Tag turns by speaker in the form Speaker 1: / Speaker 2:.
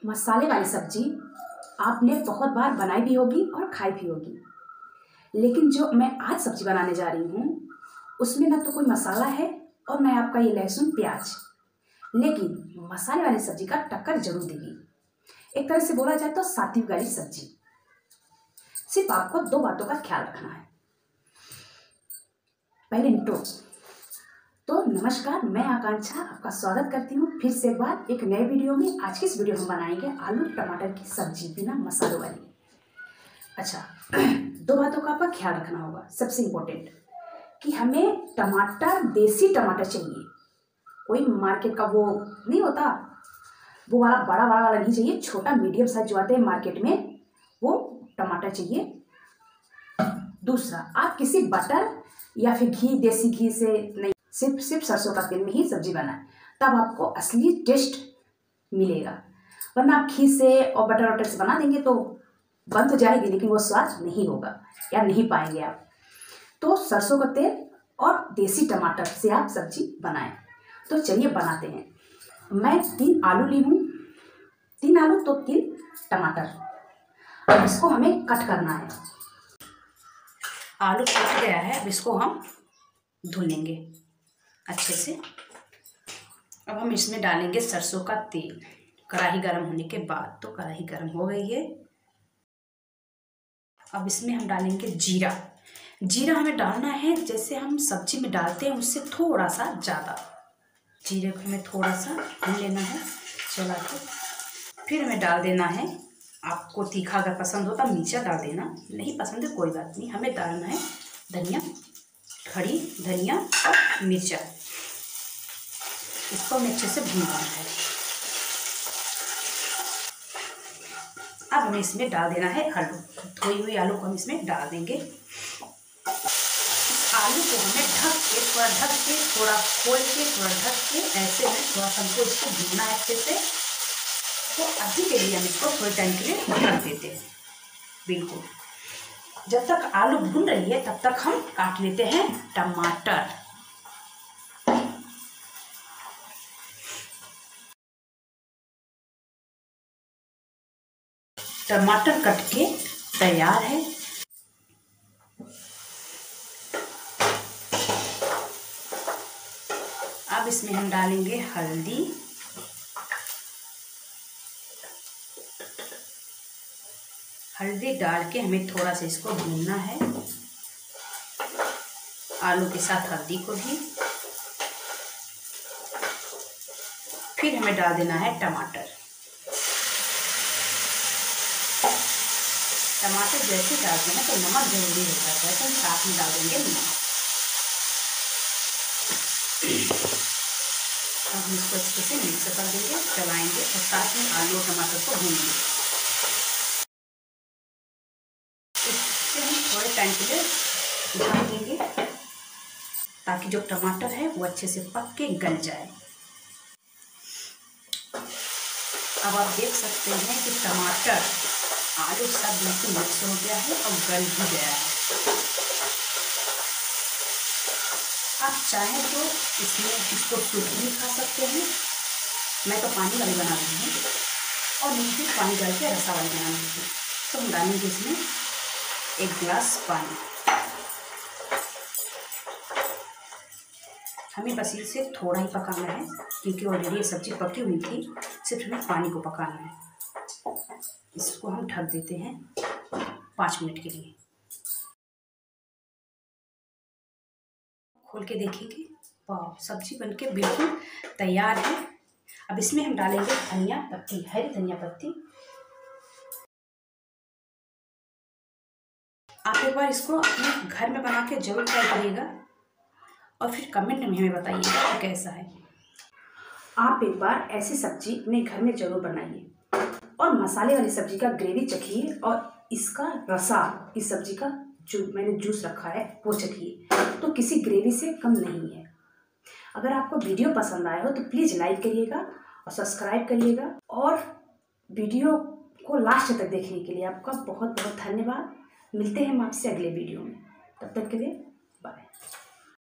Speaker 1: मसाले वाली सब्जी आपने बहुत बार बनाई भी होगी और खाई भी होगी, लेकिन जो मैं आज सब्जी बनाने जा रही हूँ उसमें ना तो कोई मसाला है और न आपका ये लहसुन प्याज, लेकिन मसाले वाली सब्जी का टक्कर जरूर देगी। एक तरह से बोला जाए तो सात्विक वाली सब्जी। सिर्फ आपको दो बातों का ख्याल रखना है। पहले इंट्रो। तो नमस्कार, मैं आकांक्षा आपका स्वागत करती हूँ फिर से एक बार एक नए वीडियो में। आज की इस वीडियो में बनाएंगे आलू टमाटर की सब्जी बिना मसालों वाली। अच्छा, दो बातों का आपका ख्याल रखना होगा। सबसे इम्पोर्टेंट कि हमें टमाटर देसी टमाटर चाहिए, कोई मार्केट का वो नहीं होता, वो वाला बड़ा वाला नहीं चाहिए, छोटा मीडियम साइज जो आते हैं मार्केट में वो टमाटर चाहिए। दूसरा, आप किसी बटर या फिर घी, देसी घी से नहीं, सिर्फ सरसों का तेल में ही सब्जी बनाएं, तब आपको असली टेस्ट मिलेगा। वरना आप घी से और बटर वटर से बना देंगे तो बन तो जाएगी, लेकिन वो स्वाद नहीं होगा या नहीं पाएंगे आप। तो सरसों का तेल और देसी टमाटर से आप सब्जी बनाएं। तो चलिए बनाते हैं। मैं 3 आलू ली हूँ, 3 आलू तो 3 टमाटर। अब इसको हमें कट करना है। आलू कट गया है, अब इसको हम धुल लेंगे अच्छे से। अब हम इसमें डालेंगे सरसों का तेल। कढ़ाई गर्म होने के बाद, तो कढ़ाई गर्म हो गई है। अब इसमें हम डालेंगे जीरा। जीरा हमें डालना है जैसे हम सब्जी में डालते हैं उससे थोड़ा सा ज़्यादा। जीरे को हमें थोड़ा सा भून लेना है चला के। फिर हमें डाल देना है, आपको तीखा अगर पसंद हो तो मिर्चा डाल देना, नहीं पसंद है कोई बात नहीं। हमें डालना है धनिया, खड़ी धनिया और मिर्चा। इसको हमें अच्छे से भूनना है। अब हमें इसमें डाल देना है आलू। धोई हुई आलू को हम इसमें डाल देंगे। आलू को हमें ढक के, थोड़ा खोल के, थोड़ा ढक के, ऐसे में थोड़ा हमको इसको भूनना है अच्छे से। तो अभी के लिए हम इसको थोड़े टाइम के लिए ढक देते हैं। बिल्कुल जब तक आलू भून रही है तब तक हम काट लेते हैं टमाटर। टमाटर कट के तैयार है। अब इसमें हम डालेंगे हल्दी, हल्दी डाल के हमें थोड़ा सा इसको भूनना है, आलू के साथ हल्दी को भी। फिर हमें डाल देना है टमाटर। टमाटर जैसे डालते हैं तो नमक जरूरी होता है, तो हम साथ में डाल देंगे नमक। अब हम इसको अच्छे से मिक्स कर देंगे, चलाएंगे और साथ में आलू और टमाटर को भूनेंगे। इससे हम थोड़े टाइम के लिए ढक देंगे ताकि जो टमाटर है वो अच्छे से पक के गल जाए। अब आप देख सकते हैं कि टमाटर आलू सब बिल्कुल मिक्स हो गया है और गल भी गया है। आप चाहें तो इसको सूप भी खा सकते हैं। मैं तो पानी वाली बना रही हूँ और नीचे पानी डाल के रसा वाली बना रही हूँ। तो हम डालेंगे इसमें 1 गिलास पानी। हमें बस इसे थोड़ा ही पकाना है क्योंकि ऑलरेडी ये सब्जी पकी हुई थी, सिर्फ हमें पानी को पकाना है। इसको हम ढक देते हैं 5 मिनट के लिए। खोल के देखेंगे, वाह, सब्जी बनके बिल्कुल तैयार है। अब इसमें हम डालेंगे धनिया पत्ती, हरी धनिया पत्ती। आप एक बार इसको अपने घर में बना के जरूर ट्राई करिएगा और फिर कमेंट में हमें बताइएगा कि कैसा है। आप एक बार ऐसी सब्जी अपने घर में जरूर बनाइए और मसाले वाली सब्जी का ग्रेवी चखिए और इसका रसा, इस सब्जी का जो मैंने जूस रखा है वो चखिए, तो किसी ग्रेवी से कम नहीं है। अगर आपको वीडियो पसंद आया हो तो प्लीज़ लाइक करिएगा और सब्सक्राइब करिएगा, और वीडियो को लास्ट तक देखने के लिए आपका बहुत बहुत धन्यवाद। मिलते हैं हम आपसे अगले वीडियो में, तब तक के लिए